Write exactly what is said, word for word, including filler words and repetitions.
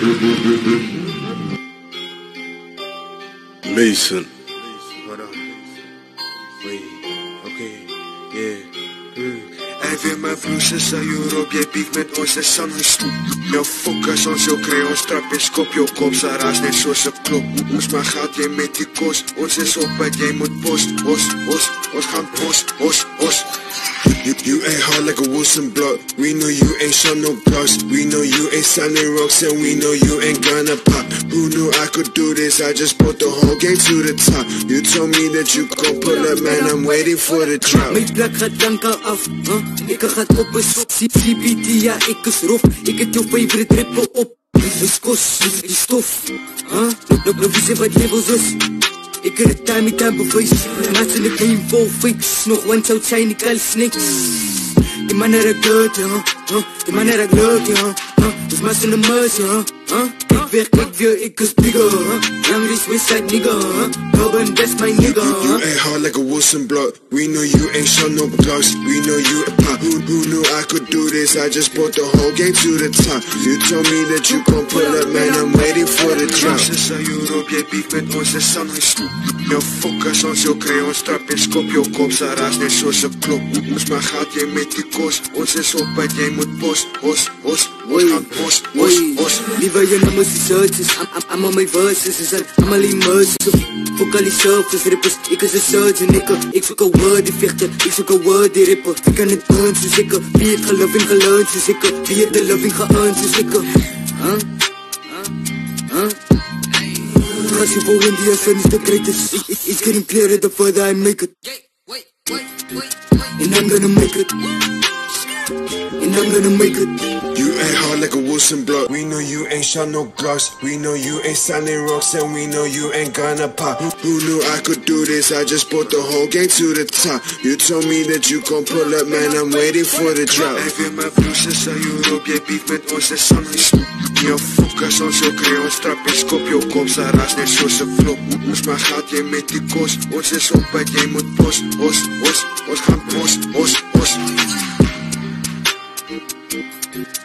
Mason. Hold on. Wait. Okay. Yeah. Mm. Hy weer my broers is aan Europe, jy beef met ons is aan ons stoep. Nou focus ons jou kry, ons trap en skop jou kop, sy ras net soos 'n klop. Ons maar gaat jy met die kos, ons is op wat jy moet post, os, os, ons gaan post, os, os. You, you ain't hard like a Wilson block. We know you ain't shot no blocks. We know you ain't selling rocks, and we know you ain't gonna pop. Who knew I could do this? I just brought the whole game to the top. You told me that you gon' pull up, man. I'm waiting for the drop. My plek gaat dank af, huh? Ek gaat op is C B D, ja, ek is rof. Ek het jou favorite rapper op. Is kos, is stof, huh? Nou, nou, wie sê wat levels is? Ik heb het time met time bewijs. Naast ik geen vol fakes. Nog one zou zijn, ik al snakes. Die man er ik leuk, huh? huh? Die man er ik leuk, huh? huh? Dus maar zo'n mercy, huh? huh? Ik werk, ik weer, ik is bigger, huh? Young is Westside nigga, huh? Burban, that's my nigga, huh? You ain't hard like a Wilson block. We know you ain't shot no blocks. We know you a pop. Who, who knew I could do this? I just brought the whole game to the top. You told me that you gon' pull up, man. I'm waiting for the drop. Ons is aan Europe, jy beef met ons is aan ons stoep. Nou focus ons jou kry, ons trap en skop jou kop, sy ras net soos 'n klop. Ons maar gaat jy met die kos, ons is op wat jy moet post, os, os, ons gaan post, os, os. Levai en nummers die searches, I'm, I'm, I'm on my verses, is aan allemaal immersive. Fuck al die surfers, rappers, ek is een surgeon, ek, ek soek een word die vechter, ek soek een word die rapper. Ek kan het burn soos ek, wie het geloof en gelearn soos ek, wie het de loving geëarn soos ek. Huh? Huh? Huh? As you fall in the sun is the greatest. It, it, it's getting clearer the further I make it. And I'm gonna make it. And I'm gonna make it. You ain't hard like a Wilson block. We know you ain't shot no blocks. We know you ain't selling rocks, and we know you ain't gonna pop. Who, who knew I could do this? I just brought the whole game to the top. You told me that you gon' pull up, man. I'm waiting for the drop. Hy weer my broers is aan Europe, jy beef met ons is aan ons stoep. Jou focus ons jou kry, ons trap en skop jou kop, sy ras net soos 'n klop. Ons maar gaat jy met die kos, ons is op wat jy moet post, os, os, ons gaan post, os, os.